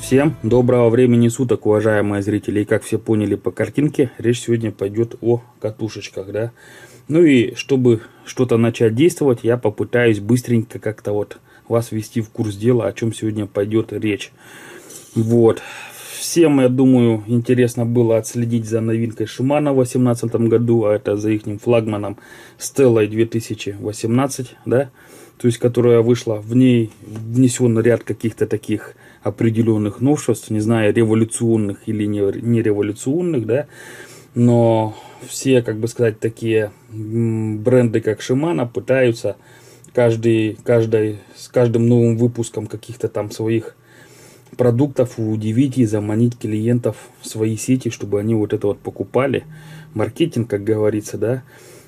Всем доброго времени суток, уважаемые зрители. И как все поняли по картинке, речь сегодня пойдет о катушечках, да. Ну и чтобы что-то начать действовать, я попытаюсь быстренько как-то вот вас ввести в курс дела, о чем сегодня пойдет речь. Вот. Всем, я думаю, интересно было отследить за новинкой Shimano в 2018 году, а это за их флагманом Stella 2018, да, то есть которая вышла, в ней внесен ряд каких-то таких определенных новшеств, не знаю, революционных или не революционных, да, но все, как бы сказать, такие бренды, как Shimano, пытаются с каждым новым выпуском каких-то там своих продуктов удивить и заманить клиентов в свои сети, чтобы они вот это вот покупали. Маркетинг, как говорится, да.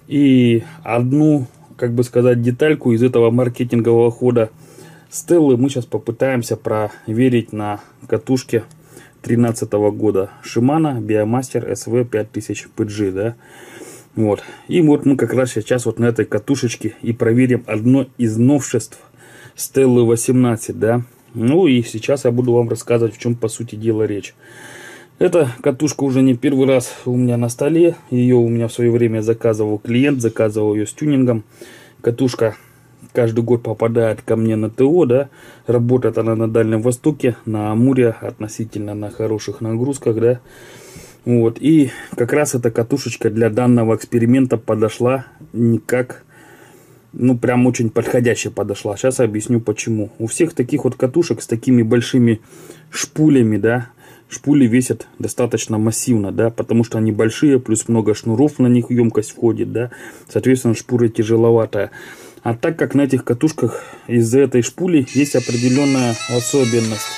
И одну, как бы сказать, детальку из этого маркетингового хода Стеллы мы сейчас попытаемся проверить на катушке 2013 года Shimano Biomaster SV 5000 PG, да. Вот. И вот мы как раз сейчас вот на этой катушечке и проверим одно из новшеств Стеллы 18, да. Ну и сейчас я буду вам рассказывать, в чем по сути дела речь. Эта катушка уже не первый раз у меня на столе. Ее у меня в свое время заказывал клиент, заказывал ее с тюнингом. Катушка каждый год попадает ко мне на ТО, да. Работает она на Дальнем Востоке, на Амуре, относительно на хороших нагрузках, да. Вот. И как раз эта катушечка для данного эксперимента подошла никак. Ну, прям очень подходяще подошла. Сейчас объясню почему. У всех таких вот катушек с такими большими шпулями, да, шпули весят достаточно массивно, да, потому что они большие, плюс много шнуров на них емкость входит, да, соответственно, шпура тяжеловатая. А так как на этих катушках из-за этой шпули есть определенная особенность.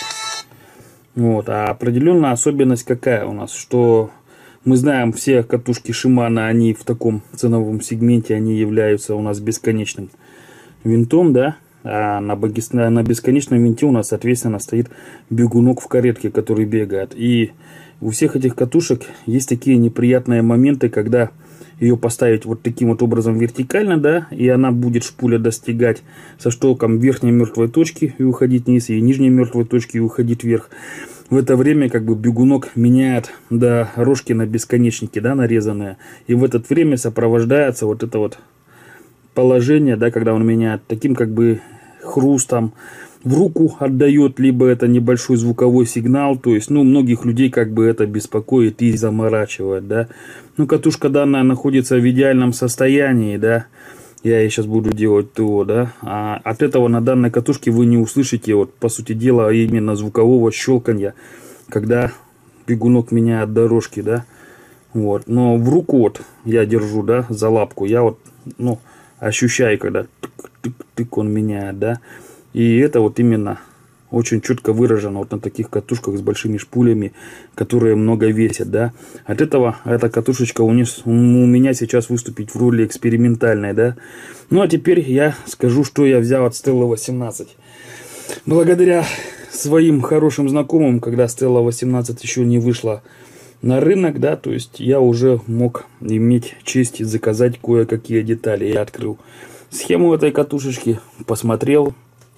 Вот, а определенная особенность какая у нас, что мы знаем, все катушки Shimano, они в таком ценовом сегменте, они являются у нас бесконечным винтом, да, а на бесконечном винте у нас, соответственно, стоит бегунок в каретке, который бегает. И у всех этих катушек есть такие неприятные моменты, когда ее поставить вот таким вот образом вертикально, да, и она будет, шпуля, достигать со штоком верхней мертвой точки и уходить вниз, и нижней мертвой точки и уходить вверх. В это время как бы бегунок меняет дорожки на бесконечники, да, нарезанные. И в это время сопровождается вот это вот положение, да, когда он меняет таким как бы хрустом, в руку отдает, либо это небольшой звуковой сигнал. То есть, ну, многих людей как бы это беспокоит и заморачивает, да. Ну, катушка данная находится в идеальном состоянии, да. Я ей сейчас буду делать ТО, да. А от этого на данной катушке вы не услышите, вот, по сути дела, именно звукового щелканья, когда бегунок меняет дорожки, да. Вот. Но в руку вот я держу, да, за лапку. Я вот, ну, ощущаю, когда тык-тык-тык он меняет, да. И это вот именно очень четко выражено вот на таких катушках с большими шпулями, которые много весят, да. От этого эта катушечка у меня сейчас выступить в роли экспериментальной, да. Ну а теперь я скажу, что я взял от Stella 18. Благодаря своим хорошим знакомым, когда Stella 18 еще не вышла на рынок, да, то есть я уже мог иметь честь заказать кое-какие детали. Я открыл схему этой катушечки, посмотрел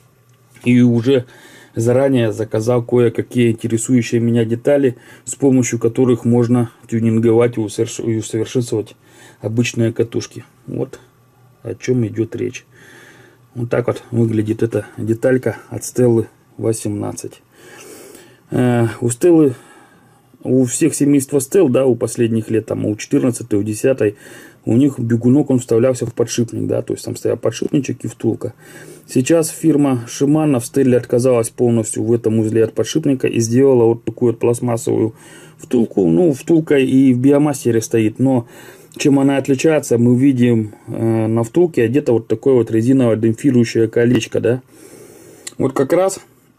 и уже заранее заказал кое-какие интересующие меня детали, с помощью которых можно тюнинговать и усовершенствовать обычные катушки. Вот о чем идет речь. Вот так вот выглядит эта деталька от Stella 18. У Stella, у всех семейства Stella, да, у последних лет, там, у 14, у 10, у них бегунок, он вставлялся в подшипник, да, то есть там стоял подшипничек и втулка. Сейчас фирма Shimano в Stella отказалась полностью в этом узле от подшипника и сделала вот такую вот пластмассовую втулку. Ну, втулка и в Биомастере стоит, но чем она отличается, мы видим на втулке где-то вот такое вот резиновое демпфирующее колечко, да. Вот как раз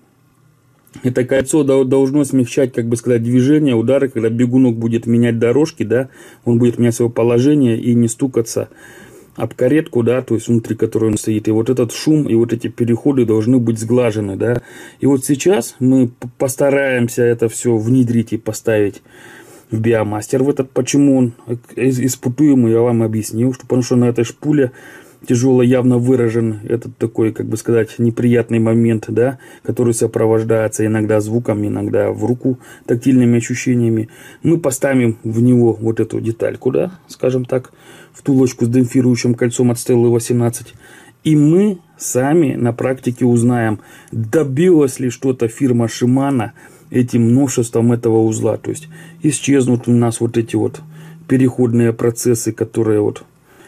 это кольцо должно смягчать, как бы сказать, движение, удары, когда бегунок будет менять дорожки, да, он будет менять свое положение и не стукаться об каретку, да, то есть внутри которой он стоит. И вот этот шум и вот эти переходы должны быть сглажены, да. И вот сейчас мы постараемся это все внедрить и поставить в Биомастер в этот. Почему он испытуемый, я вам объяснил, что потому что на этой шпуле тяжело явно выражен этот такой, как бы сказать, неприятный момент, да, который сопровождается иногда звуком, иногда в руку тактильными ощущениями. Мы поставим в него вот эту детальку, да, скажем так, втулочку с демпфирующим кольцом от Stelly 18. И мы сами на практике узнаем, добилась ли что-то фирма Shimano этим новшеством этого узла. То есть исчезнут у нас вот эти вот переходные процессы, которые вот...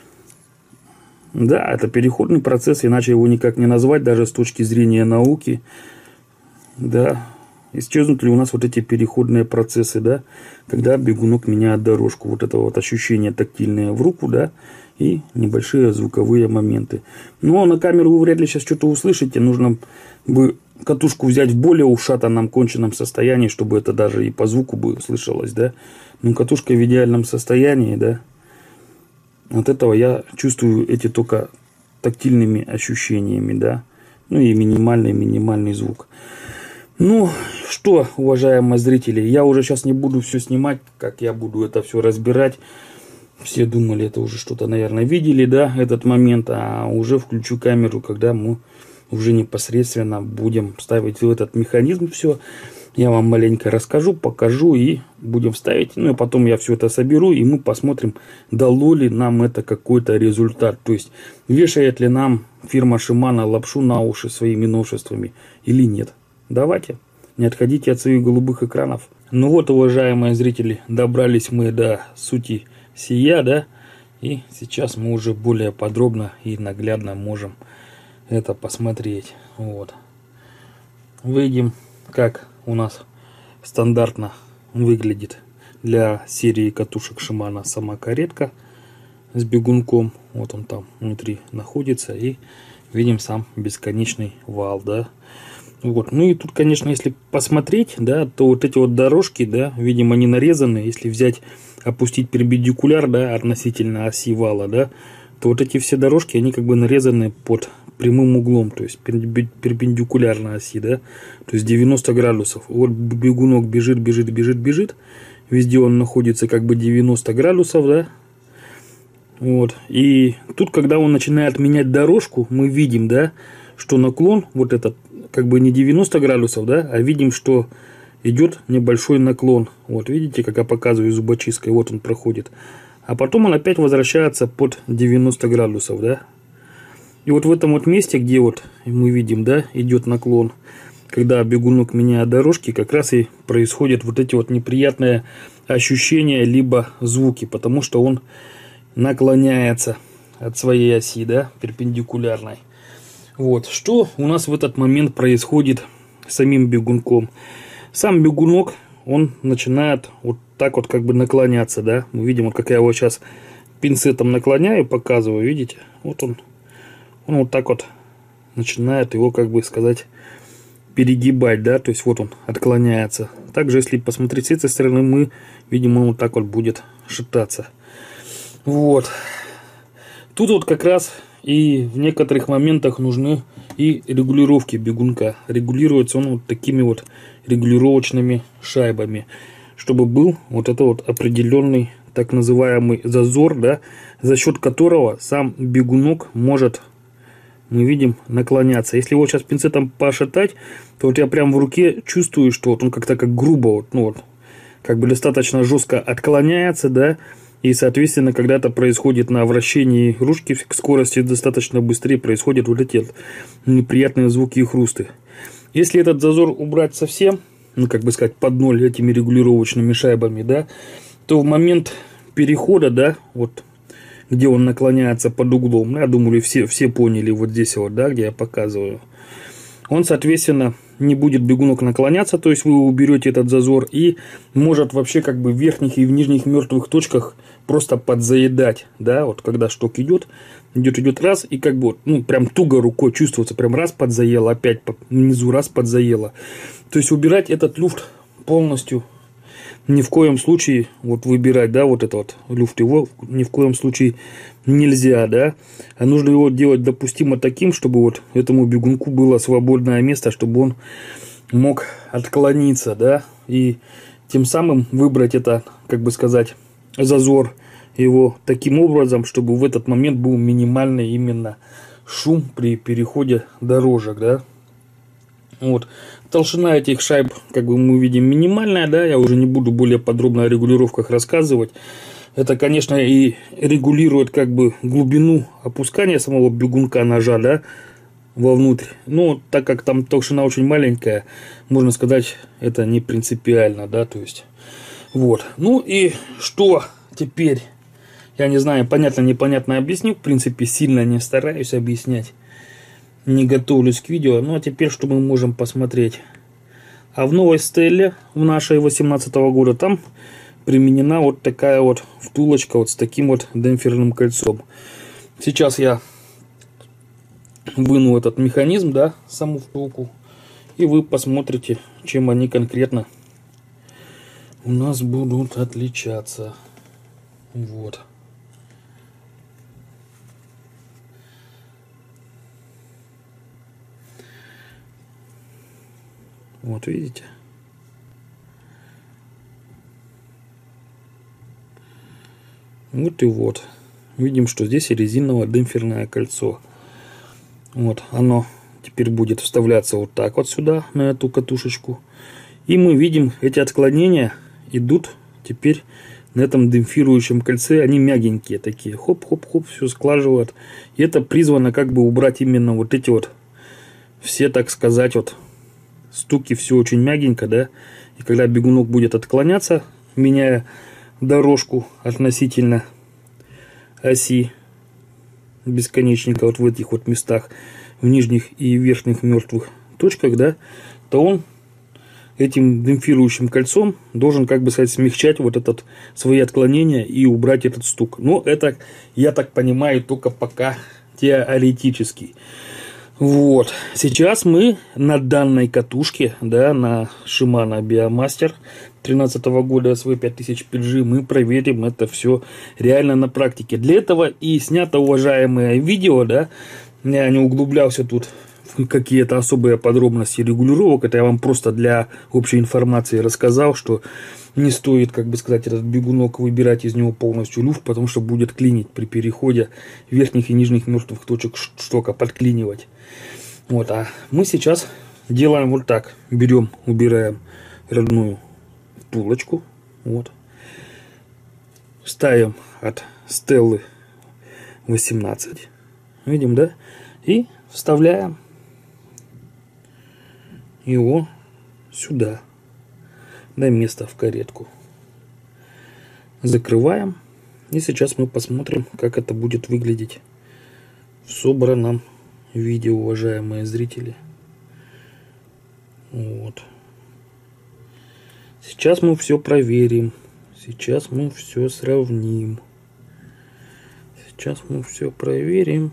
Да, это переходный процесс, иначе его никак не назвать, даже с точки зрения науки. Да, исчезнут ли у нас вот эти переходные процессы, да, когда бегунок меняет дорожку. Вот это вот ощущение тактильное в руку, да, и небольшие звуковые моменты. Но на камеру вы вряд ли сейчас что-то услышите. Нужно бы катушку взять в более ушатанном, конченном состоянии, чтобы это даже и по звуку бы слышалось, да. Но катушка в идеальном состоянии, да. От этого я чувствую эти только тактильными ощущениями, да. Ну и минимальный звук. Ну что, уважаемые зрители, я уже сейчас не буду все снимать, как я буду это все разбирать. Все думали, это уже что-то, наверное, видели, да, этот момент. А уже включу камеру, когда мы уже непосредственно будем ставить в этот механизм все. Я вам маленько расскажу, покажу и будем ставить. Ну и потом я все это соберу, и мы посмотрим, дало ли нам это какой-то результат. То есть вешает ли нам фирма Shimano лапшу на уши своими новшествами или нет. Давайте, не отходите от своих голубых экранов. Ну вот, уважаемые зрители, добрались мы до сути сия, да. И сейчас мы уже более подробно и наглядно можем это посмотреть. Вот. Видим, как у нас стандартно выглядит для серии катушек Shimano сама каретка с бегунком. Вот он там внутри находится. И видим сам бесконечный вал, да. Вот. Ну и тут, конечно, если посмотреть, да, то вот эти вот дорожки, да, видимо, они нарезаны. Если взять, опустить перпендикуляр, да, относительно оси вала, да, то вот эти все дорожки, они как бы нарезаны под прямым углом, то есть перпендикулярно оси, да, то есть 90 градусов. Вот бегунок бежит. Везде он находится как бы 90 градусов, да. Вот. И тут, когда он начинает менять дорожку, мы видим, да, что наклон вот этот как бы не 90 градусов, да, а видим, что идет небольшой наклон. Вот видите, как я показываю зубочисткой, вот он проходит. А потом он опять возвращается под 90 градусов, да. И вот в этом вот месте, где вот мы видим, да, идет наклон, когда бегунок меняет дорожки, как раз и происходят вот эти вот неприятные ощущения, либо звуки, потому что он наклоняется от своей оси, да, перпендикулярной. Вот, что у нас в этот момент происходит с самим бегунком? Сам бегунок, он начинает вот так вот как бы наклоняться, да. Мы видим, вот как я его сейчас пинцетом наклоняю, показываю, видите? Вот он вот так вот начинает его, как бы сказать, перегибать, да, то есть вот он отклоняется. Также, если посмотреть с этой стороны, мы видим, он вот так вот будет шататься. Вот. Тут вот как раз и в некоторых моментах нужны и регулировки бегунка. Регулируется он вот такими вот регулировочными шайбами, чтобы был вот это вот определенный так называемый зазор, да, за счет которого сам бегунок может, мы видим, наклоняться. Если его сейчас пинцетом пошатать, то вот я прям в руке чувствую, что вот он как-то как грубо, вот, ну вот, как бы достаточно жестко отклоняется, да, и, соответственно, когда это происходит на вращении ручки к скорости достаточно быстрее, происходят вот эти неприятные звуки и хрусты. Если этот зазор убрать совсем, ну, как бы сказать, под ноль этими регулировочными шайбами, да, то в момент перехода, да, вот, где он наклоняется под углом, я думаю, все поняли вот здесь вот, да, где я показываю, он, соответственно, не будет бегунок наклоняться, то есть вы уберете этот зазор, и может вообще как бы в верхних и в нижних мертвых точках просто подзаедать, да, вот когда шток идет раз, и как бы, вот, ну, прям туго рукой чувствуется, прям раз подзаело, опять внизу раз подзаело. То есть убирать этот люфт полностью ни в коем случае, вот выбирать, да, вот это вот люфт, его ни в коем случае нельзя, да, а нужно его делать допустимо таким, чтобы вот этому бегунку было свободное место, чтобы он мог отклониться, да, и тем самым выбрать это, как бы сказать, зазор его таким образом, чтобы в этот момент был минимальный именно шум при переходе дорожек, да. Вот. Толщина этих шайб, как бы мы видим, минимальная, да, я уже не буду более подробно о регулировках рассказывать. Это, конечно, и регулирует как бы глубину опускания самого бегунка ножа, да, вовнутрь. Но так как там толщина очень маленькая, можно сказать, это не принципиально, да, то есть, вот. Ну и что теперь, я не знаю, понятно, непонятно объясню, в принципе, сильно не стараюсь объяснять. Не готовлюсь к видео. Ну а теперь что мы можем посмотреть? А в новой Стелле, в нашей 18-го года, там применена вот такая вот втулочка вот с таким вот демпферным кольцом. Сейчас я выну этот механизм, да, саму втулку, и вы посмотрите, чем они конкретно у нас будут отличаться. Вот. Вот видите? Вот и вот. Видим, что здесь резиновое демпферное кольцо. Вот оно теперь будет вставляться вот так вот сюда, на эту катушечку. И мы видим, эти отклонения идут теперь на этом демпфирующем кольце. Они мягенькие такие. Хоп-хоп-хоп, все склаживают. И это призвано как бы убрать именно вот эти вот все, так сказать, вот стуки, все очень мягенько, да, и когда бегунок будет отклоняться, меняя дорожку относительно оси бесконечника, вот в этих вот местах, в нижних и верхних мертвых точках, да, то он этим демпфирующим кольцом должен, как бы сказать, смягчать вот этот свои отклонения и убрать этот стук. Но это, я так понимаю, только пока теоретически. Вот, сейчас мы на данной катушке, да, на Shimano Biomaster 13-го года SV 5000 PG, мы проверим это все реально на практике. Для этого и снято уважаемое видео, да, я не углублялся тут в какие-то особые подробности регулировок, это я вам просто для общей информации рассказал, что не стоит, как бы сказать, этот бегунок выбирать из него полностью люфт, потому что будет клинить при переходе верхних и нижних мертвых точек штока, подклинивать. Вот, а мы сейчас делаем вот так. Берем, убираем родную втулочку. Вот. Ставим от Стеллы 18. Видим, да? И вставляем его сюда. На место в каретку. Закрываем. И сейчас мы посмотрим, как это будет выглядеть в собранном виде, уважаемые зрители. Вот. Сейчас мы все проверим. Сейчас мы все сравним. Сейчас мы все проверим.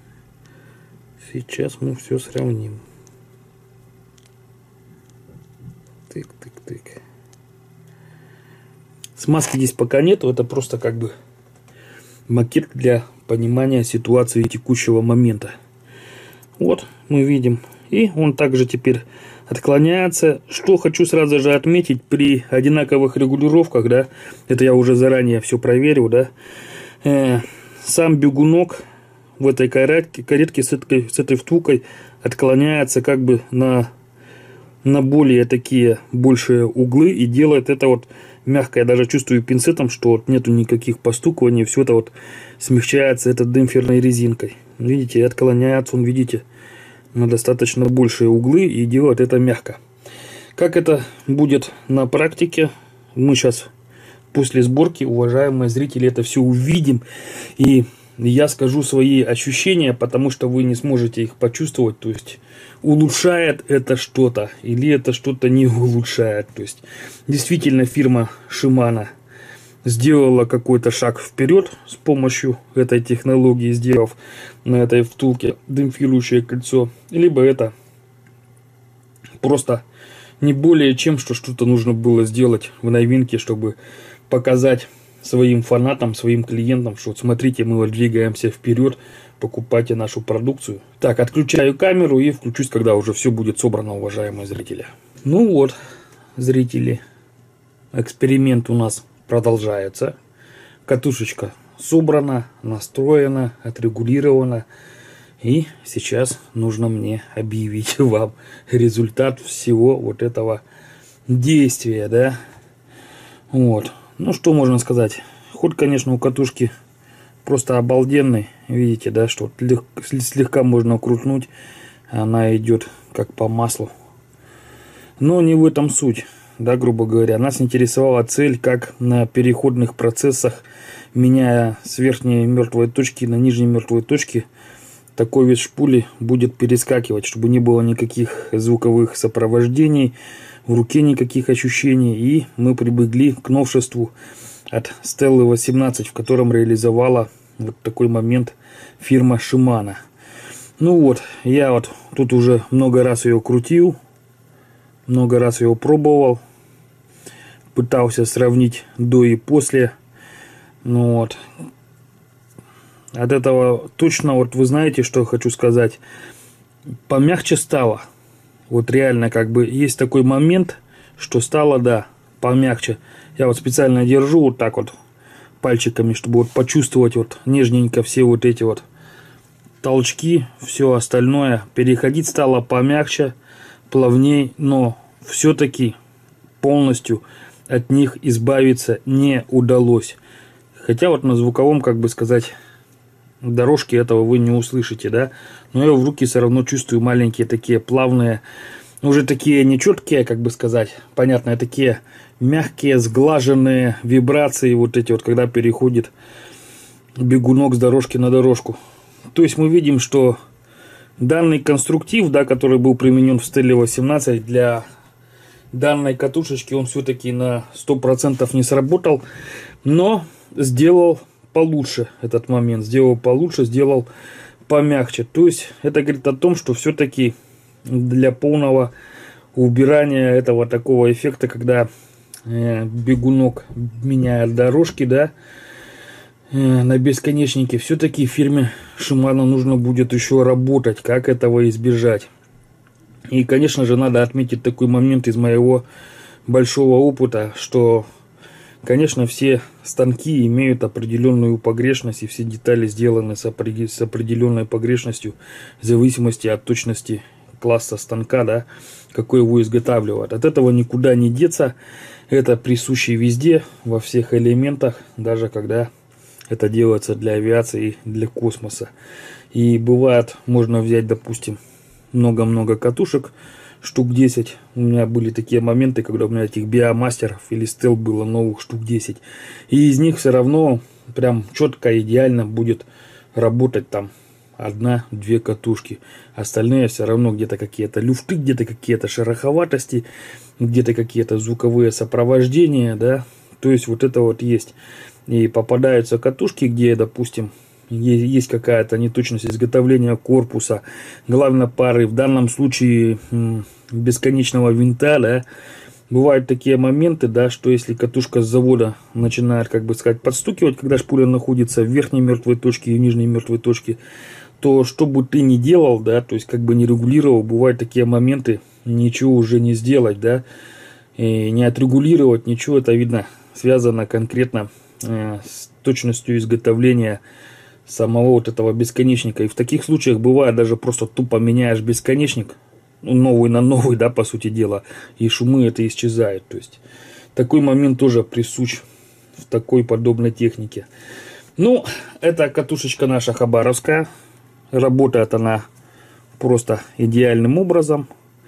Сейчас мы все сравним. Тык-тык-тык. Смазки здесь пока нету. Это просто как бы макет для понимания ситуации текущего момента. Вот мы видим. И он также теперь отклоняется. Что хочу сразу же отметить, при одинаковых регулировках, да, это я уже заранее все проверил, да, сам бегунок в этой каретке с этой втулкой отклоняется как бы на более такие большие углы и делает это вот мягко. Я даже чувствую пинцетом, что вот нету никаких постукиваний, все это вот смягчается этой демпферной резинкой. Видите, отклоняется он, видите, на достаточно большие углы и делает это мягко. Как это будет на практике, мы сейчас после сборки, уважаемые зрители, это все увидим. И я скажу свои ощущения, потому что вы не сможете их почувствовать. То есть улучшает это что-то или это что-то не улучшает. То есть действительно фирма Shimano сделала какой-то шаг вперед с помощью этой технологии, сделав на этой втулке демпфирующее кольцо. Либо это просто не более чем, что что-то нужно было сделать в новинке, чтобы показать своим фанатам, своим клиентам, что вот смотрите, мы вот двигаемся вперед, покупайте нашу продукцию. Так, отключаю камеру и включусь, когда уже все будет собрано, уважаемые зрители. Ну вот, зрители, эксперимент у нас продолжается. катушечка собрана, настроена, отрегулирована. И сейчас нужно мне объявить вам результат всего вот этого действия, да. Вот. Ну, что можно сказать? Ход, конечно, у катушки просто обалденный. Видите, да, что слегка можно крутнуть, она идет как по маслу. Но не в этом суть, да, грубо говоря. Нас интересовала цель, как на переходных процессах, меняя с верхней мертвой точки на нижней мертвой точке, такой вид шпули будет перескакивать, чтобы не было никаких звуковых сопровождений, в руке никаких ощущений. И мы прибегли к новшеству от Stelly 18, в котором реализовала вот такой момент фирма Shimano. Ну вот, я вот тут уже много раз ее крутил, много раз ее пробовал, пытался сравнить до и после. Ну вот, от этого точно, вот вы знаете, что хочу сказать, помягче стало. Вот реально, как бы, есть такой момент, что стало, да, помягче. Я вот специально держу вот так вот пальчиками, чтобы вот почувствовать вот нежненько все вот эти вот толчки, все остальное. Переходить стало помягче, плавней, но все-таки полностью от них избавиться не удалось. Хотя вот на звуковом, как бы сказать, дорожке этого вы не услышите, да, но я в руки все равно чувствую маленькие такие плавные, уже такие нечеткие, как бы сказать, понятно, такие мягкие, сглаженные вибрации, вот эти вот, когда переходит бегунок с дорожки на дорожку. То есть мы видим, что данный конструктив, да, который был применен в Stelly 18 для данной катушечки, он все-таки на 100% не сработал, но сделал получше этот момент, сделал получше, сделал помягче. То есть это говорит о том, что все-таки для полного убирания этого такого эффекта, когда бегунок меняет дорожки, да, на бесконечнике, все-таки фирме Shimano нужно будет еще работать, как этого избежать. И, конечно же, надо отметить такой момент из моего большого опыта, что, конечно, все станки имеют определенную погрешность, и все детали сделаны с определенной погрешностью в зависимости от точности класса станка, да, какой его изготавливают. От этого никуда не деться. Это присуще везде, во всех элементах, даже когда это делается для авиации и для космоса. И бывает, можно взять, допустим, много-много катушек, штук 10. У меня были такие моменты, когда у меня этих биомастеров или стел было новых штук 10. И из них все равно прям четко, идеально будет работать там 1-2 катушки. Остальные все равно где-то какие-то люфты, где-то какие-то шероховатости, где-то какие-то звуковые сопровождения, да. То есть вот это вот есть. И попадаются катушки, где, допустим, есть какая-то неточность изготовления корпуса, главной пары, в данном случае бесконечного винта, да. Бывают такие моменты, да, что если катушка с завода начинает, как бы сказать, подстукивать, когда шпуля находится в верхней мертвой точке и в нижней мертвой точке, то что бы ты ни делал, да, то есть как бы не регулировал, бывают такие моменты, ничего уже не сделать, да, и не отрегулировать, ничего, это видно, связано конкретно с точностью изготовления самого вот этого бесконечника. И в таких случаях бывает даже просто тупо меняешь бесконечник, новый на новый, да, по сути дела, и шумы это исчезают. То есть такой момент тоже присущ в такой подобной технике. Ну, это катушечка наша хабаровская. Работает она просто идеальным образом.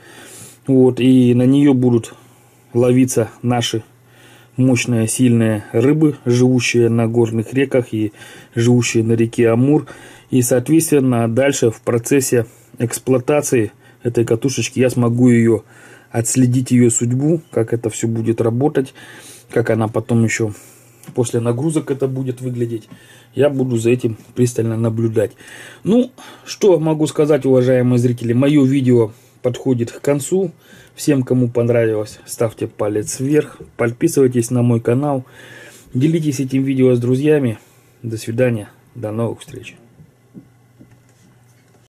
Вот, и на нее будут ловиться наши мощные, сильные рыбы, живущие на горных реках и живущие на реке Амур. И, соответственно, дальше в процессе эксплуатации этой катушечки я смогу ее отследить, ее судьбу, как это все будет работать, как она потом еще после нагрузок это будет выглядеть. Я буду за этим пристально наблюдать. Ну, что могу сказать, уважаемые зрители, мое видео подходит к концу. Всем, кому понравилось, ставьте палец вверх, подписывайтесь на мой канал, делитесь этим видео с друзьями. До свидания, до новых встреч.